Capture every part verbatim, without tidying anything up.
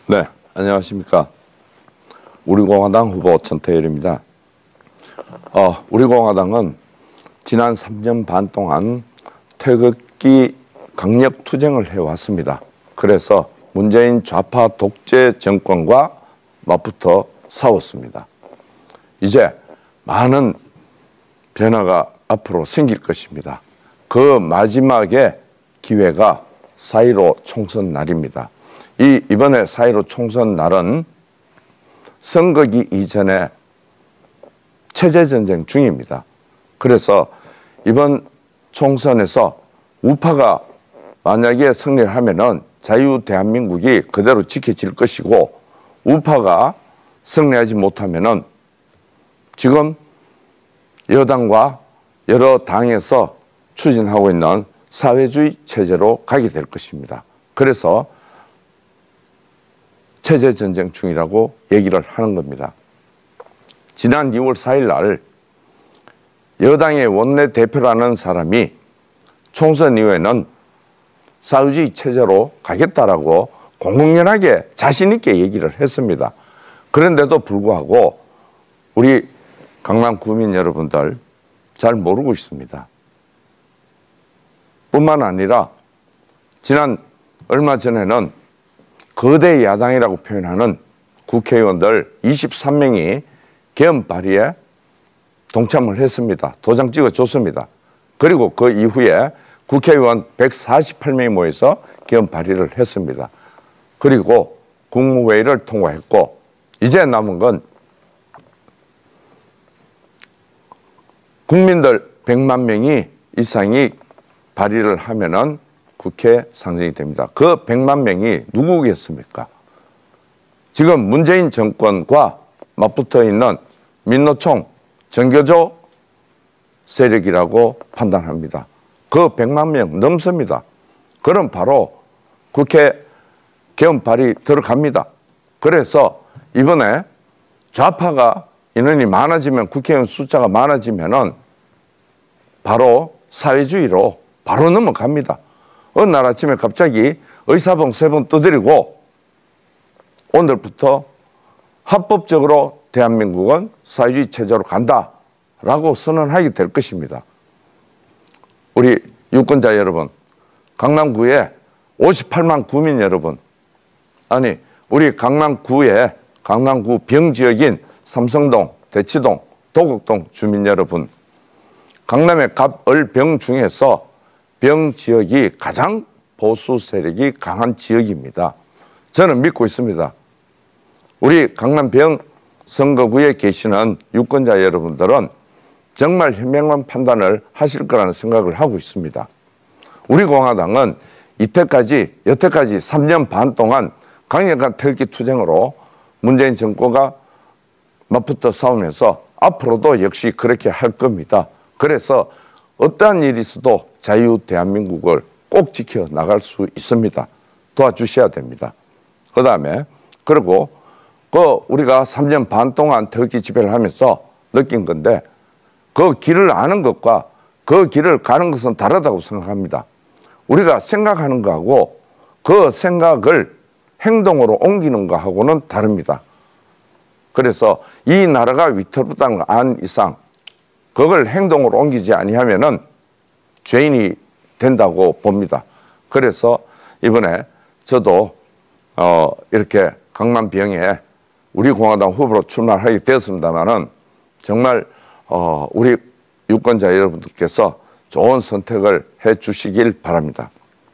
네, 안녕하십니까. 우리공화당 후보 천태일입니다. 어, 우리공화당은 지난 삼 년 반 동안 태극기 강력 투쟁을 해왔습니다. 그래서 문재인 좌파 독재 정권과 맞붙어 싸웠습니다. 이제 많은 변화가 앞으로 생길 것입니다. 그 마지막에 기회가 사 일오 총선 날입니다. 이 이번에 사 일오 총선 날은 선거기 이전에 체제전쟁 중입니다. 그래서 이번 총선에서 우파가 만약에 승리를 하면은 자유 대한민국이 그대로 지켜질 것이고, 우파가 승리하지 못하면은 지금 여당과 여러 당에서 추진하고 있는 사회주의 체제로 가게 될 것입니다. 그래서 체제전쟁 중이라고 얘기를 하는 겁니다. 지난 이월 사일 날 여당의 원내대표라는 사람이 총선 이후에는 사회주의 체제로 가겠다라고 공공연하게 자신있게 얘기를 했습니다. 그런데도 불구하고 우리 강남 구민 여러분들 잘 모르고 있습니다. 뿐만 아니라 지난 얼마 전에는 거대 야당이라고 표현하는 국회의원들 이십삼 명이 계엄 발의에 동참을 했습니다. 도장 찍어줬습니다. 그리고 그 이후에 국회의원 백사십팔 명이 모여서 계엄 발의를 했습니다. 그리고 국무회의를 통과했고, 이제 남은 건 국민들 백만 명이 이상이 발의를 하면은 국회 상정이 됩니다. 그 백만 명이 누구겠습니까? 지금 문재인 정권과 맞붙어 있는 민노총, 정교조 세력이라고 판단합니다. 그 백만 명 넘습니다. 그럼 바로 국회 계엄 발의 들어갑니다. 그래서 이번에 좌파가 인원이 많아지면, 국회의원 숫자가 많아지면은 바로 사회주의로 바로 넘어갑니다. 어느 날 아침에 갑자기 의사봉 세 번 두드리고 오늘부터 합법적으로 대한민국은 사회주의 체제로 간다라고 선언하게 될 것입니다. 우리 유권자 여러분, 강남구에 오십팔만 구민 여러분, 아니 우리 강남구에 강남구 병지역인 삼성동, 대치동, 도곡동 주민 여러분, 강남의 갑을 병 중에서 병 지역이 가장 보수 세력이 강한 지역입니다. 저는 믿고 있습니다. 우리 강남 병 선거구에 계시는 유권자 여러분들은 정말 현명한 판단을 하실 거라는 생각을 하고 있습니다. 우리 공화당은 이때까지, 여태까지 삼 년 반 동안 강력한 태극기 투쟁으로 문재인 정권과 맞붙어 싸우면서 앞으로도 역시 그렇게 할 겁니다. 그래서 어떠한 일이 있어도 자유 대한민국을 꼭 지켜 나갈 수 있습니다. 도와주셔야 됩니다. 그 다음에 그리고 그 우리가 삼 년 반 동안 태극기 집회를 하면서 느낀 건데, 그 길을 아는 것과 그 길을 가는 것은 다르다고 생각합니다. 우리가 생각하는 거하고 그 생각을 행동으로 옮기는 거하고는 다릅니다. 그래서 이 나라가 위태롭다는 걸 안 이상 그걸 행동으로 옮기지 아니하면은 죄인이 된다고 봅니다. 그래서 이번에 저도 어 이렇게 강남병에 우리 공화당 후보로 출마하게 되었습니다만은 정말 어 우리 유권자 여러분들께서 좋은 선택을 해 주시길 바랍니다.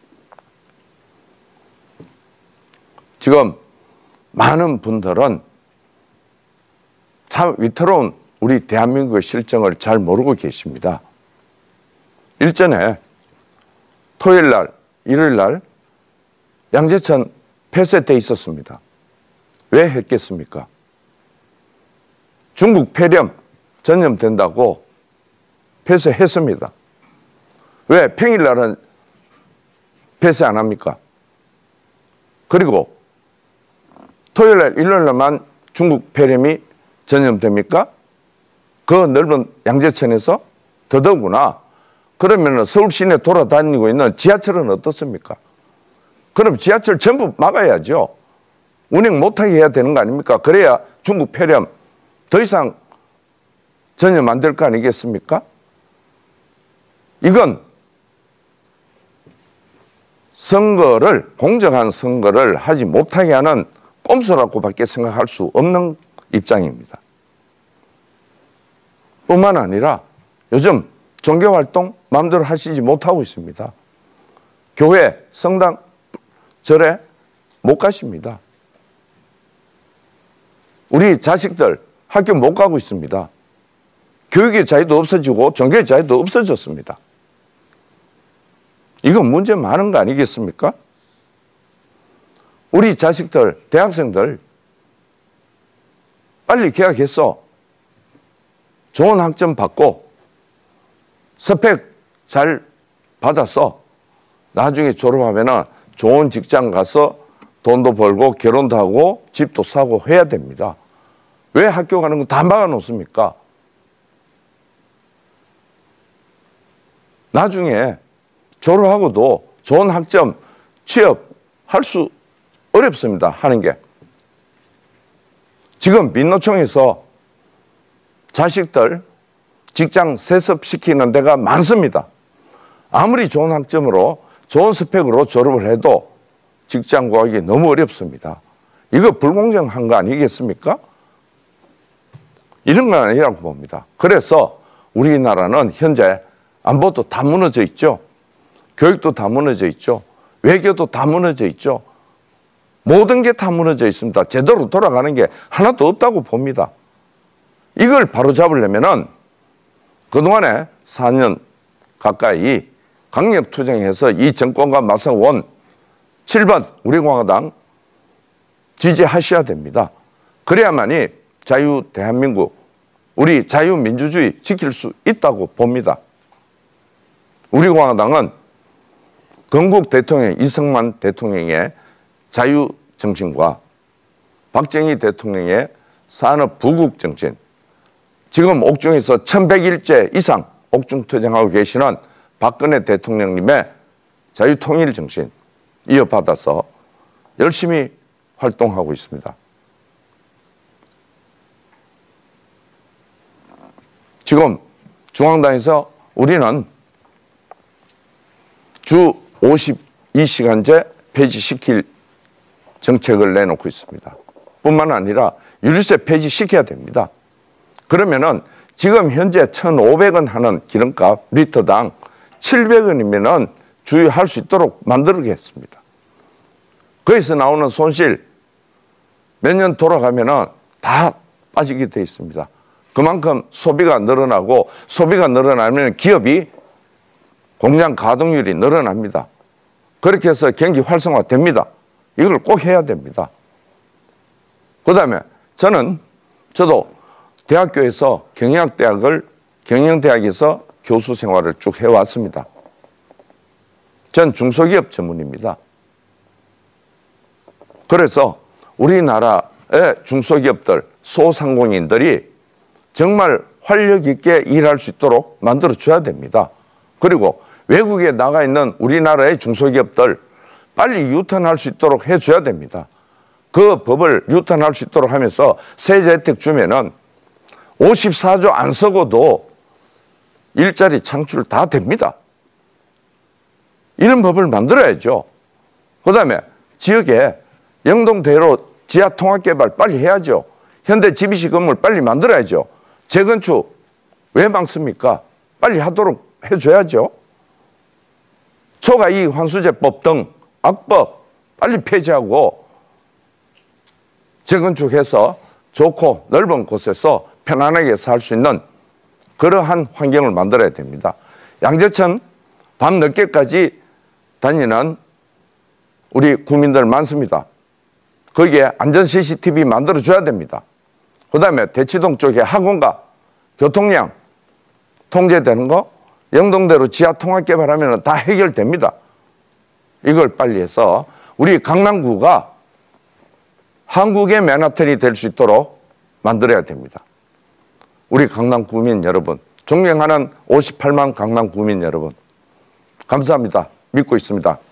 지금 많은 분들은 참 위태로운 우리 대한민국의 실정을 잘 모르고 계십니다. 일전에 토요일 날, 일요일 날 양재천 폐쇄돼 있었습니다. 왜 했겠습니까? 중국 폐렴 전염된다고 폐쇄했습니다. 왜 평일날은 폐쇄 안 합니까? 그리고 토요일날, 일요일날만 중국 폐렴이 전염됩니까? 그 넓은 양재천에서 더더구나. 그러면 서울 시내 돌아다니고 있는 지하철은 어떻습니까? 그럼 지하철 전부 막아야죠. 운행 못하게 해야 되는 거 아닙니까? 그래야 중국 폐렴 더 이상 전혀 안 될 거 아니겠습니까? 이건 선거를, 공정한 선거를 하지 못하게 하는 꼼수라고밖에 생각할 수 없는 입장입니다. 뿐만 아니라 요즘 종교활동 마음대로 하시지 못하고 있습니다. 교회, 성당, 절에 못 가십니다. 우리 자식들 학교 못 가고 있습니다. 교육의 자유도 없어지고 종교의 자유도 없어졌습니다. 이건 문제 많은 거 아니겠습니까? 우리 자식들, 대학생들 빨리 개학해서 좋은 학점 받고 스펙 잘 받아서 나중에 졸업하면 좋은 직장 가서 돈도 벌고 결혼도 하고 집도 사고 해야 됩니다. 왜 학교 가는 거 다 막아놓습니까? 나중에 졸업하고도 좋은 학점 취업할 수 어렵습니다. 하는 게. 지금 민노총에서 자식들 직장 세습시키는 데가 많습니다. 아무리 좋은 학점으로 좋은 스펙으로 졸업을 해도 직장 구하기 너무 어렵습니다. 이거 불공정한 거 아니겠습니까? 이런 건 아니라고 봅니다. 그래서 우리나라는 현재 안보도 다 무너져 있죠. 교육도 다 무너져 있죠. 외교도 다 무너져 있죠. 모든 게 다 무너져 있습니다. 제대로 돌아가는 게 하나도 없다고 봅니다. 이걸 바로잡으려면은 그동안에 사 년 가까이 강력투쟁해서 이 정권과 맞서온 칠 번 우리공화당 지지하셔야 됩니다. 그래야만이 자유 대한민국, 우리 자유민주주의 지킬 수 있다고 봅니다. 우리공화당은 건국 대통령 이승만 대통령의 자유정신과 박정희 대통령의 산업부국정신, 지금 옥중에서 천백 일째 이상 옥중투쟁하고 계시는 박근혜 대통령님의 자유통일정신 이어받아서 열심히 활동하고 있습니다. 지금 중앙당에서 우리는 주 오십이 시간제 폐지시킬 정책을 내놓고 있습니다. 뿐만 아니라 유류세 폐지시켜야 됩니다. 그러면은 지금 현재 천오백 원 하는 기름값 리터당 칠백 원이면은 주유할 수 있도록 만들겠습니다. 거기서 나오는 손실 몇 년 돌아가면은 다 빠지게 되어 있습니다. 그만큼 소비가 늘어나고 소비가 늘어나면 기업이 공장 가동률이 늘어납니다. 그렇게 해서 경기 활성화됩니다. 이걸 꼭 해야 됩니다. 그 다음에 저는 저도 대학교에서 경영대학을 경영대학에서 교수 생활을 쭉 해왔습니다. 전 중소기업 전문입니다. 그래서 우리나라의 중소기업들, 소상공인들이 정말 활력 있게 일할 수 있도록 만들어줘야 됩니다. 그리고 외국에 나가 있는 우리나라의 중소기업들 빨리 유턴할 수 있도록 해줘야 됩니다. 그 법을 유턴할 수 있도록 하면서 세제 혜택 주면은 오십사조 안 쓰고도 일자리 창출 다 됩니다. 이런 법을 만들어야죠. 그 다음에 지역에 영동대로 지하 통합개발 빨리 해야죠. 현대 지비씨 건물 빨리 만들어야죠. 재건축 왜 막습니까? 빨리 하도록 해줘야죠. 초과이익 환수제법 등 악법 빨리 폐지하고 재건축해서 좋고 넓은 곳에서 편안하게 살 수 있는 그러한 환경을 만들어야 됩니다. 양재천 밤 늦게까지 다니는 우리 국민들 많습니다. 거기에 안전 씨씨티비 만들어줘야 됩니다. 그 다음에 대치동 쪽에 학원과 교통량 통제되는 거 영동대로 지하 통합 개발하면 다 해결됩니다. 이걸 빨리 해서 우리 강남구가 한국의 맨하탄이 될 수 있도록 만들어야 됩니다. 우리 강남 구민 여러분, 존경하는 오십팔만 강남 구민 여러분, 감사합니다. 믿고 있습니다.